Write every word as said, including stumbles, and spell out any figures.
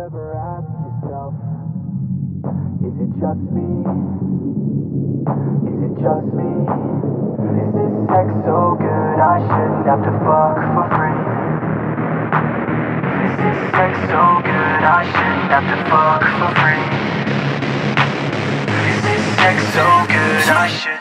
ever ask yourself, is it just me? Is it just me? Is this sex so good I shouldn't have to fuck for free? Is this sex so good I shouldn't have to fuck for free? Is this sex so good I should